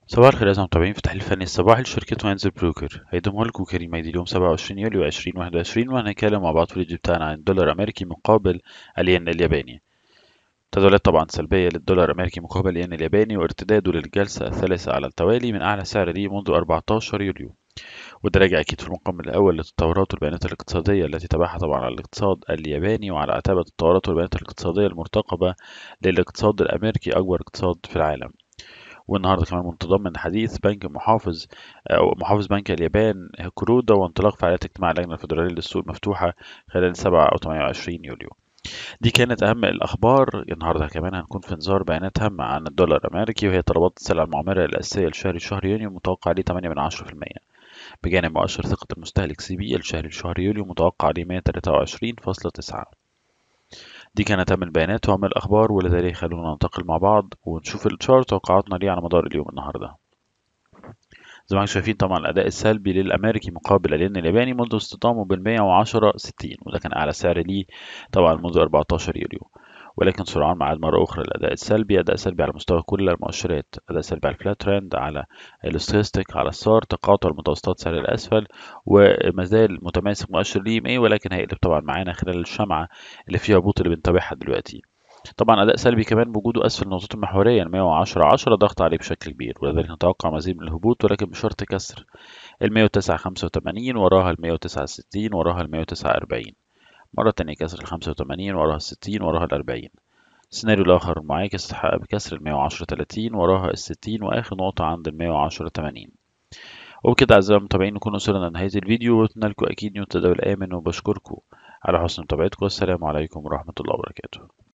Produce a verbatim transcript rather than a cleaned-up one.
صباح الخير أعزائي المتابعين في التحليل الفني الصباحي لشركة وينزل بروكر. هيدمه لكم كريم ميدي اليوم سبعة وعشرين يوليو ألفين وواحد وعشرين، وهنتكلم مع بعض في الفيديو بتاعنا عن الدولار الأمريكي مقابل الين الياباني. تداولات طبعا سلبية للدولار الأمريكي مقابل الين الياباني، وارتداده للجلسة الثالثة على التوالي من أعلى سعر ليه منذ أربعتاشر يوليو. وده راجع أكيد في المقام الأول للتطورات والبيانات الاقتصادية التي تبعها طبعا على الاقتصاد الياباني، وعلى عتبة التطورات والبيانات الاقتصادية المرتقبة للاقتصاد الأمريكي أكبر اقتصاد في العالم. والنهارده كمان منتظم من حديث بنك محافظ أو محافظ بنك اليابان كورودا، وانطلاق فعاليات اجتماع اللجنة الفيدرالية للسوق المفتوحة خلال سبعة أو ثمانية وعشرين يوليو. دي كانت أهم الأخبار. النهارده كمان هنكون في انذار بيانات هامة عن الدولار الأمريكي، وهي طلبات السلع المعمرة الأساسية لشهر شهر يونيو متوقع عليه ثمانية من عشرة في المية، بجانب مؤشر ثقة المستهلك سي بي الشهري لشهر يوليو متوقع عليه مية وتلاتة وعشرين فاصلة تسعة. دي كانت أهم البيانات وأهم الأخبار، ولذلك خلونا ننتقل مع بعض ونشوف الشارت توقعاتنا ليه على مدار اليوم النهارده. زي ما انتم شايفين طبعا الأداء السلبي للأمريكي مقابل الين الياباني منذ اصطدامه بال مية وعشرة ستين، وده كان أعلى سعر ليه طبعا منذ أربعتاشر يوليو. ولكن سرعان ما عاد مرة أخرى الأداء السلبي، أداء سلبي على مستوى كل المؤشرات، أداء سلبي على الفلات ترند، على الستوستيك، على السار، تقاطع المتوسطات سعر الأسفل، وما زال متماسك مؤشر لي ام اي، ولكن هيقلب طبعا معانا خلال الشمعة اللي فيها هبوط اللي بنتابعها دلوقتي. طبعا أداء سلبي كمان بوجوده أسفل النقطة المحورية مية وعشرة عشرة، ضغط عليه بشكل كبير، ولذلك نتوقع مزيد من الهبوط ولكن بشرط كسر ال مية وتسعة خمسة وتمانين، وراها ال مية وتسعة ستين، وراها ال مية وتسعة أربعين. مرة تانية كسر ال خمسة وتمانين، وراها ال ستين، وراها ال أربعين. السيناريو الآخر المعاكس اتحقق بكسر ال مية وعشرة تلاتين، وراها ال ستين، وآخر نقطة عند ال مية وعشرة تمانين. وبكده أعزائي المتابعين نكون وصلنا لنهاية الفيديو، وأتمنى لكم أكيد يوم تداول آمن، وبشكركم على حسن متابعتكم. والسلام عليكم ورحمة الله وبركاته.